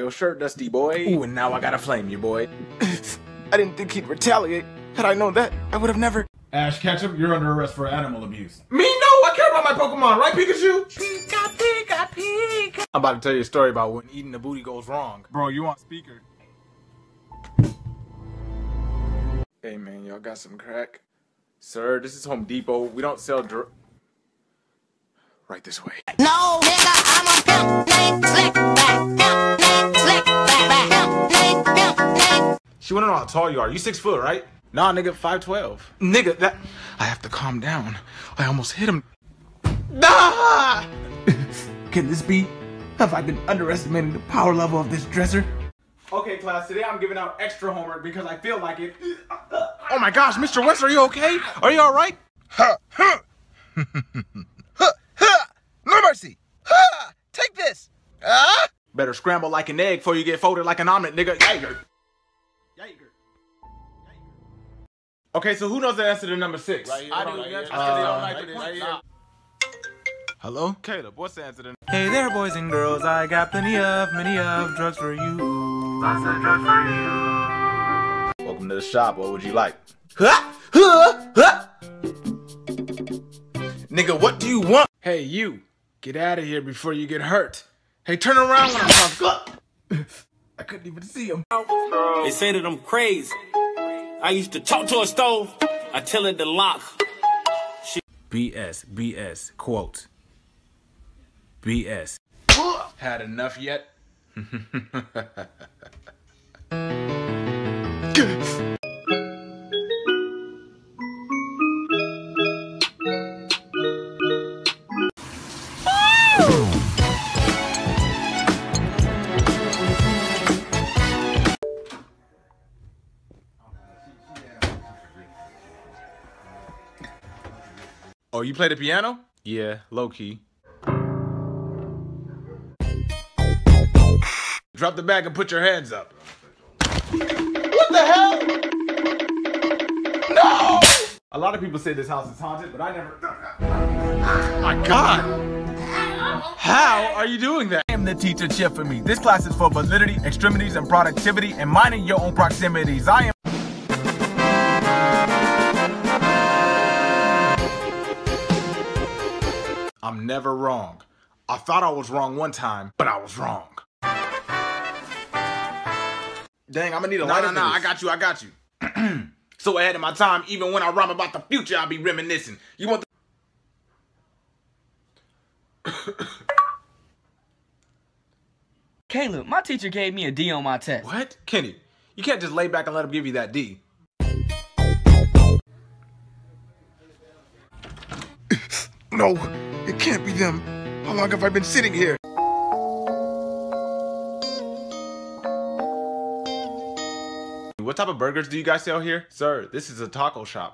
your shirt, dusty boy. Ooh, and now I gotta flame you, boy. I didn't think he'd retaliate. Had I known that, I would have never. Ash Ketchum, you're under arrest for animal abuse. Me? No, I care about my Pokemon, right, Pikachu? Pika, Pika, Pika. I'm about to tell you a story about when eating the booty goes wrong. Bro, you on speaker. Hey, man, y'all got some crack? Sir, this is Home Depot. We don't sell right this way. No, nigga, I'm a pimp named Slick Back. Pimp named Slick Back. Pimp named. She wanna know how tall you are. You 6 foot, right? Nah, nigga, 5'12". Nigga, that... I have to calm down. I almost hit him. Ah! Can this be? Have I been underestimating the power level of this dresser? Okay, class, today I'm giving out extra homework because I feel like it. Oh my gosh, Mr. West, are you okay? Are you alright? No mercy! Take this! Better scramble like an egg before you get folded like an omelet, nigga. Yager. Okay, so who knows the answer to number 6? Right here, I do. right here. Hello? Caleb, what's the answer to... Hey there, boys and girls, I got many of drugs for you. Lots of drugs for you. Welcome to the shop. What would you like? Nigga, what do you want? Hey, you. Get out of here before you get hurt. Hey, turn around when I'm talking. I couldn't even see him. They say that I'm crazy. I used to talk to a stove. I tell it to lock. BS, quote. BS. Had enough yet? Oh, you play the piano? Yeah, low key. Drop the bag and put your hands up. What the hell? No! A lot of people say this house is haunted, but I never... My God! How are you doing that? I am the teacher, cheer for me. This class is for validity, extremities, and productivity, and minding your own proximities. I am... I'm never wrong. I thought I was wrong one time, but I was wrong. Dang, I'm gonna need a lighter. No, I got you. So ahead of my time, even when I rhyme about the future, I'll be reminiscing. You want the... Caleb, my teacher gave me a D on my test. What? Kenny, you can't just lay back and let him give you that D. No, it can't be them. How long have I been sitting here? What type of burgers do you guys sell here? Sir, this is a taco shop.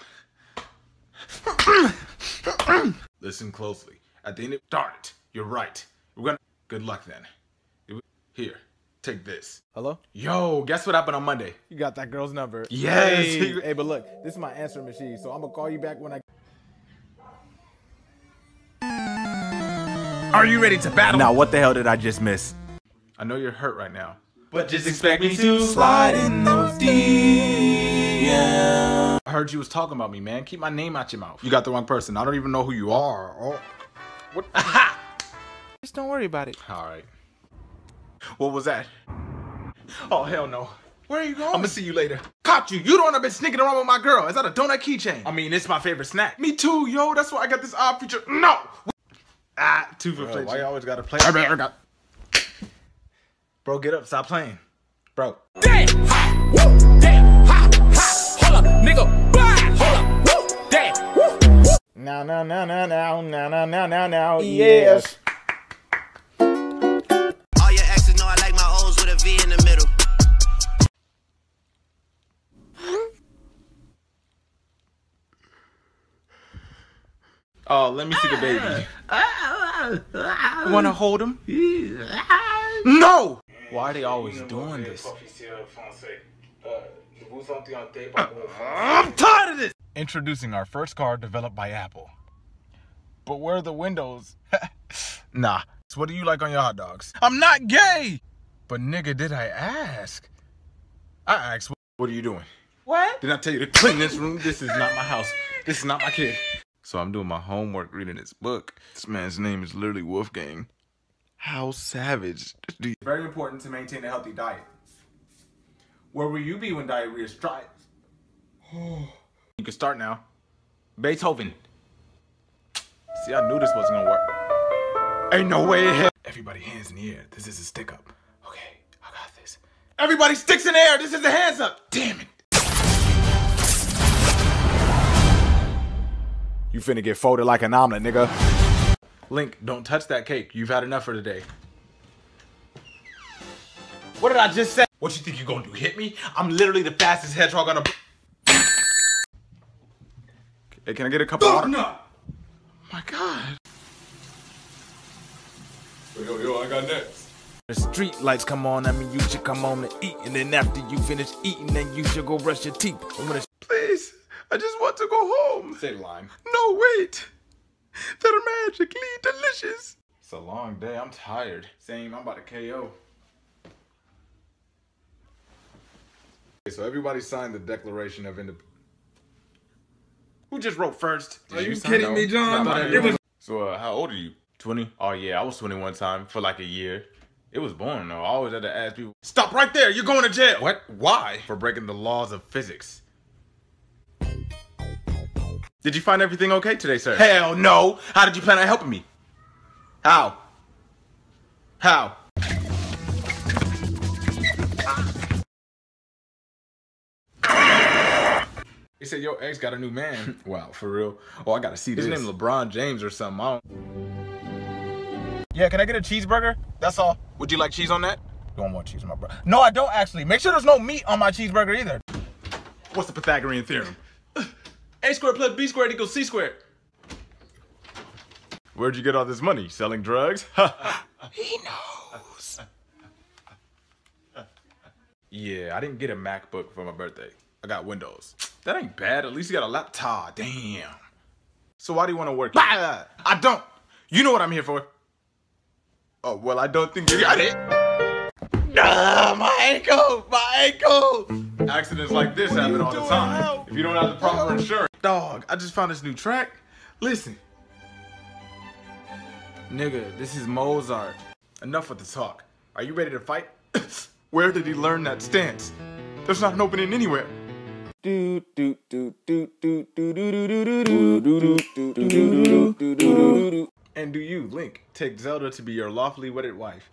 Listen closely. At the end of... Darn it. You're right. We're gonna... Good luck then. Here. Take this. Hello? Yo, guess what happened on Monday? You got that girl's number. Yes. Hey, but look, this is my answering machine, so I'm gonna call you back when I... Are you ready to battle? Now, what the hell did I just miss? I know you're hurt right now, but just expect me to slide in those DMs. I heard you was talking about me, man. Keep my name out your mouth. You got the wrong person. I don't even know who you are. Oh. What? Aha! Just don't worry about it. All right. What was that? Oh, hell no. Where are you going? I'm gonna see you later. Caught you. You don't want to be sneaking around with my girl. Is that a donut keychain? I mean, it's my favorite snack. Me too, yo. That's why I got this odd feature. No! Ah, 2 for flinching. Why you always gotta play? Bro, get up. Stop playing. Bro. Damn, ha, woo, damn, ha, ha, hold up, nigga, blah, hold up, woo, damn, woo, woo. Now, yes. All your exes know I like my O's with a V in the middle. Oh, let me see the baby. Wanna hold him? No! Why are they always doing this? I'm tired of this! Introducing our first car developed by Apple. But where are the windows? Nah. So what do you like on your hot dogs? I'm not gay! But nigga, did I ask? I asked. What are you doing? What? Did I tell you to clean this room? This is not my house. This is not my kid. So I'm doing my homework reading this book. This man's name is literally Wolfgang. How savage. Very important to maintain a healthy diet. Where will you be when diarrhea strikes? You can start now. Beethoven. See, I knew this wasn't gonna work. Ain't no way in hell. Everybody hands in the air. This is a stick up. Okay, I got this. Everybody sticks in the air. This is a hands up. Damn it. You finna get folded like an omelet, nigga. Link, don't touch that cake. You've had enough for today. What did I just say? What you think you gonna do? Hit me? I'm literally the fastest hedgehog on a... Hey, can I get a cup of water? No. Oh my God. Yo, I got next. The street lights come on, I mean you should come home to eat. And then after you finish eating, then you should go brush your teeth. And when it's Please, I just want to go home. Say the line. No, wait. They're magically delicious. It's a long day. I'm tired. Same. I'm about to KO. Okay, so everybody signed the Declaration of Independence. Who just wrote first? Are you kidding me, John? So, how old are you? 20? Oh, yeah. I was 21 time for like a year. It was boring, though. I always had to ask people. Stop right there. You're going to jail. What? Why? For breaking the laws of physics. Did you find everything okay today, sir? Hell no. How did you plan on helping me? How? How? They said your ex got a new man. Wow, for real? Oh, I gotta see this. His name LeBron James or something. I don't... Yeah, can I get a cheeseburger? That's all. Would you like cheese on that? Don't want cheese, my bro. No, I don't actually. Make sure there's no meat on my cheeseburger either. What's the Pythagorean theorem? A squared plus B squared equals C squared. Where'd you get all this money? Selling drugs? He knows. Yeah, I didn't get a MacBook for my birthday. I got Windows. That ain't bad. At least you got a laptop. Damn. So why do you want to work here? I don't. You know what I'm here for. Oh, well, I don't think you got it. My ankle! My ankle! Accidents like this happen all the time. If you don't have the proper insurance. Dog, I just found this new track. Listen. Nigga, this is Mozart. Enough with the talk. Are you ready to fight? Where did he learn that stance? There's not an opening anywhere. And do you, Link, take Zelda to be your lawfully wedded wife?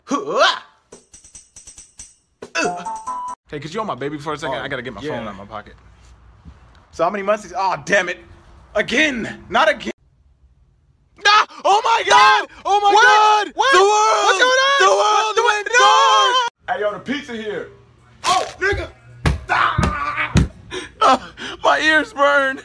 Hey, could you hold my baby for a second? I gotta get my phone out of my pocket. So how many months is... Oh, damn it. Again. Not again. Ah! Oh my God! Oh my God! What? The world! What's going on? The world went dark! Hey, yo, the pizza here. Oh, nigga! Ah! My ears burn.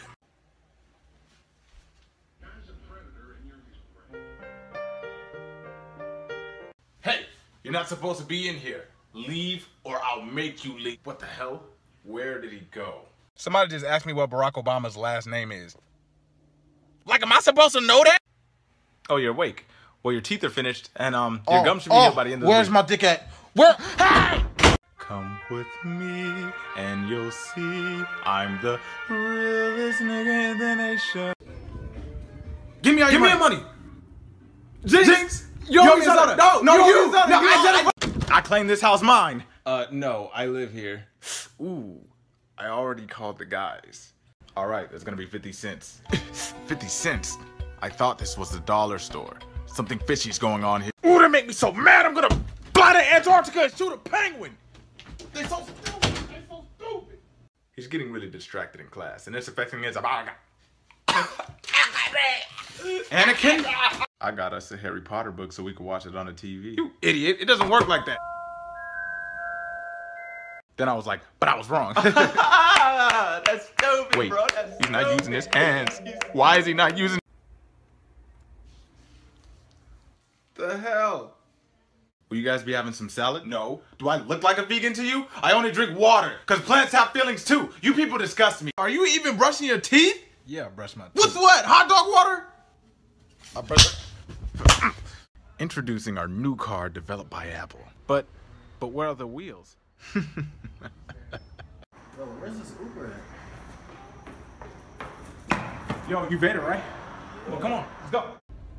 Hey, you're not supposed to be in here. Leave or I'll make you leave. What the hell? Where did he go? Somebody just asked me what Barack Obama's last name is. Like, am I supposed to know that? Oh, you're awake. Well, your teeth are finished, and your gum should be here by the end of the week. Where's my dick at? Where? Hey! Come with me, and you'll see I'm the realest nigga in the nation. Give me all your money. Jinx! You owe me soda. No, you. I claim this house mine. No, I live here. Ooh, I already called the guys. All right, there's gonna be 50 cents. 50 cents? I thought this was the dollar store. Something fishy's going on here. Ooh, that make me so mad. I'm gonna fly to Antarctica and shoot a penguin. They're so stupid. They're so stupid. He's getting really distracted in class, and it's affecting his... Anakin? I got us a Harry Potter book so we could watch it on the TV. You idiot. It doesn't work like that. Then I was like, but I was wrong. That's stupid, wait, bro. That's he's not using his hands. Why is he not using... The hell? Will you guys be having some salad? No. Do I look like a vegan to you? I only drink water, because plants have feelings too. You people disgust me. Are you even brushing your teeth? Yeah, I brush my teeth. What's what? Hot dog water? I brush... Introducing our new car developed by Apple. But But where are the wheels? Yo, where's this Uber at? Yo, you Vader, right? Well, come on, let's go.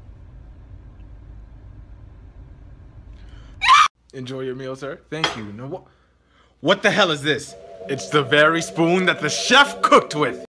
Enjoy your meal, sir. Thank you. No, what the hell is this? It's the very spoon that the chef cooked with.